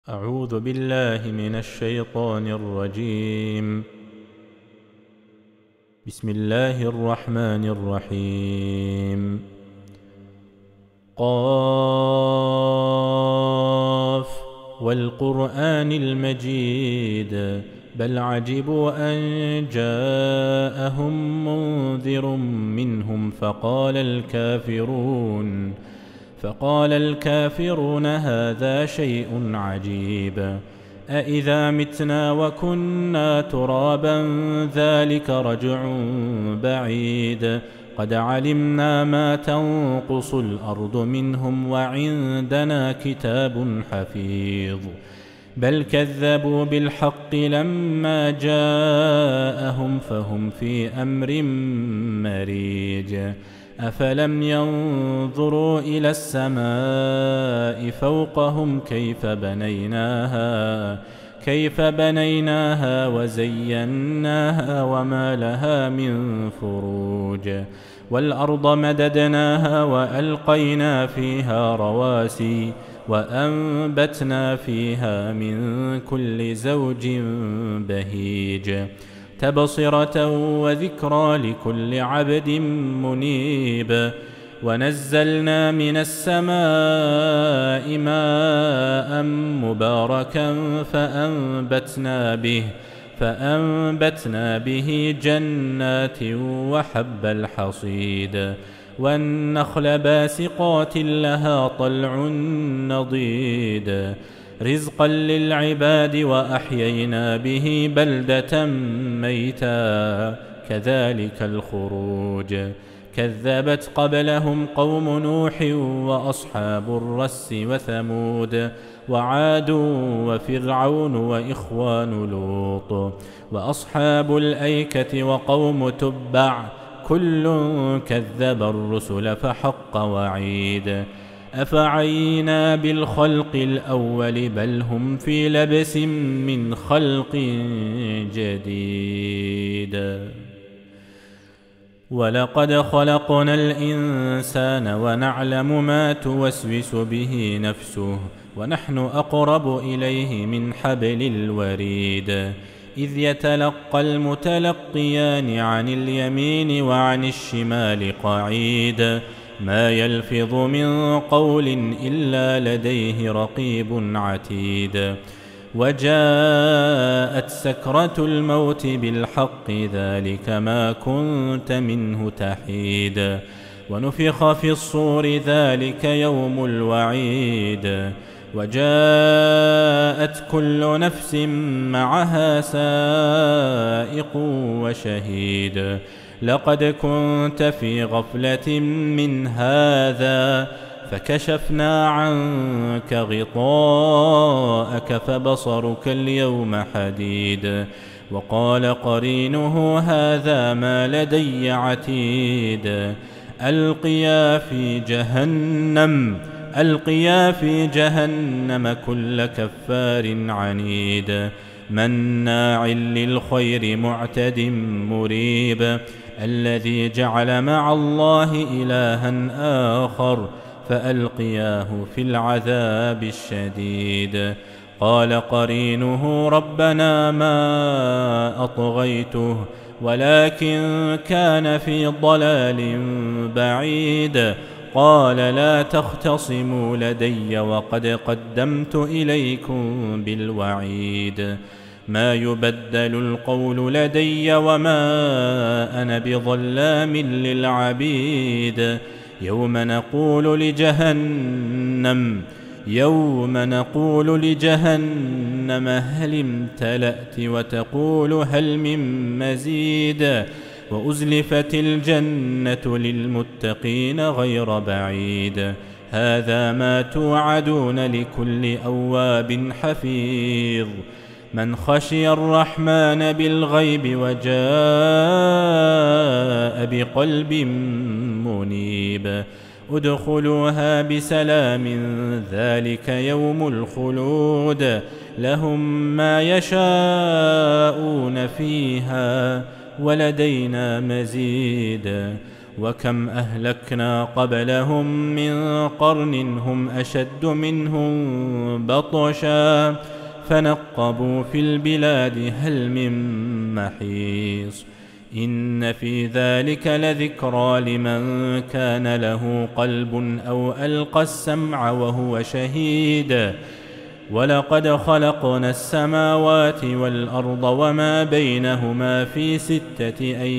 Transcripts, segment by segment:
أعوذ بالله من الشيطان الرجيم. بسم الله الرحمن الرحيم. قاف والقرآن المجيد بل عجبوا أن جاءهم منذر منهم فقال الكافرون هذا شيء عجيب. أإذا متنا وكنا ترابا ذلك رجع بعيد. قد علمنا ما تنقص الأرض منهم وعندنا كتاب حفيظ. بل كذبوا بالحق لما جاءهم فهم في أمر مريج. أفلم ينظروا إلى السماء فوقهم كيف بنيناها وزيناها وما لها من فروج. والأرض مددناها وألقينا فيها رواسي وأنبتنا فيها من كل زوج بهيج تبصرة وذكرى لكل عبد منيب. ونزلنا من السماء ماء مباركا فأنبتنا به جنات وحب الحصيد. والنخل باسقات لها طلع نضيد رزقا للعباد وأحيينا به بلدة ميتا كذلك الخروج. كذبت قبلهم قوم نوح وأصحاب الرس وثمود وعاد وفرعون وإخوان لوط وأصحاب الأيكة وقوم تبع كل كذب الرسل فحق وعيد. أفعينا بالخلق الأول بل هم في لبس من خلق جديد. ولقد خلقنا الإنسان ونعلم ما توسوس به نفسه ونحن أقرب إليه من حبل الوريد. إذ يتلقى المتلقيان عن اليمين وعن الشمال قعيد. ما يلفظ من قول إلا لديه رقيب عتيد. وجاءت سكرة الموت بالحق ذلك ما كنت منه تحيد. ونفخ في الصور ذلك يوم الوعيد. وجاءت كل نفس معها سائق وشهيد. لقد كنت في غفلة من هذا فكشفنا عنك غطاءك فبصرك اليوم حديد. وقال قرينه هذا ما لدي عتيد. ألقيا في جهنم كل كفار عنيد مناع للخير معتد مريب. الذي جعل مع الله إلها آخر فألقياه في العذاب الشديد. قال قرينه ربنا ما أطغيته ولكن كان في ضلال بعيد. قال لا تختصموا لدي وقد قدمت إليكم بالوعيد. ما يبدل القول لدي وما أنا بظلام للعبيد. يوم نقول لجهنم هل امتلأت وتقول هل من مزيد. وأزلفت الجنة للمتقين غير بعيد. هذا ما توعدون لكل أواب حفيظ. من خشي الرحمن بالغيب وجاء بقلب منيب. ادخلوها بسلام ذلك يوم الخلود. لهم ما يشاءون فيها ولدينا مزيد. وكم أهلكنا قبلهم من قرن هم أشد منهم بطشا فنقبوا في البلاد هل من محيص إن في ذلك لذكرى لمن كان له قلب أو ألقى السمع وهو شهيد ولقد خلقنا السماوات والأرض وما بينهما في 6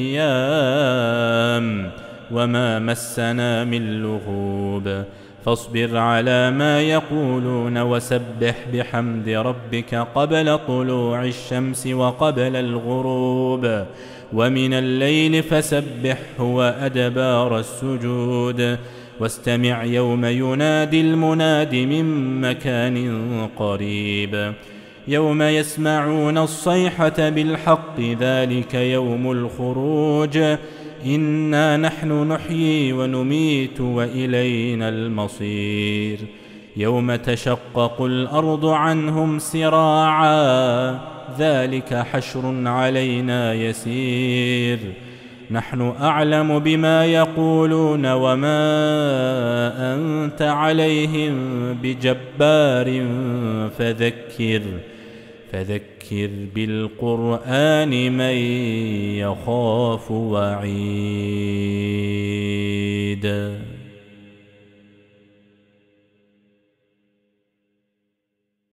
أيام وما مسنا من لغوب فاصبر على ما يقولون وسبح بحمد ربك قبل طلوع الشمس وقبل الغروب ومن الليل فسبحه وأدبار السجود واستمع يوم ينادي المناد من مكان قريب يوم يسمعون الصيحة بالحق ذلك يوم الخروج إنا نحن نحيي ونميت وإلينا المصير يوم تشقق الأرض عنهم سراعا ذلك حشر علينا يسير نحن أعلم بما يقولون وما أنت عليهم بجبار فذكر بالقرآن من يخاف وعيد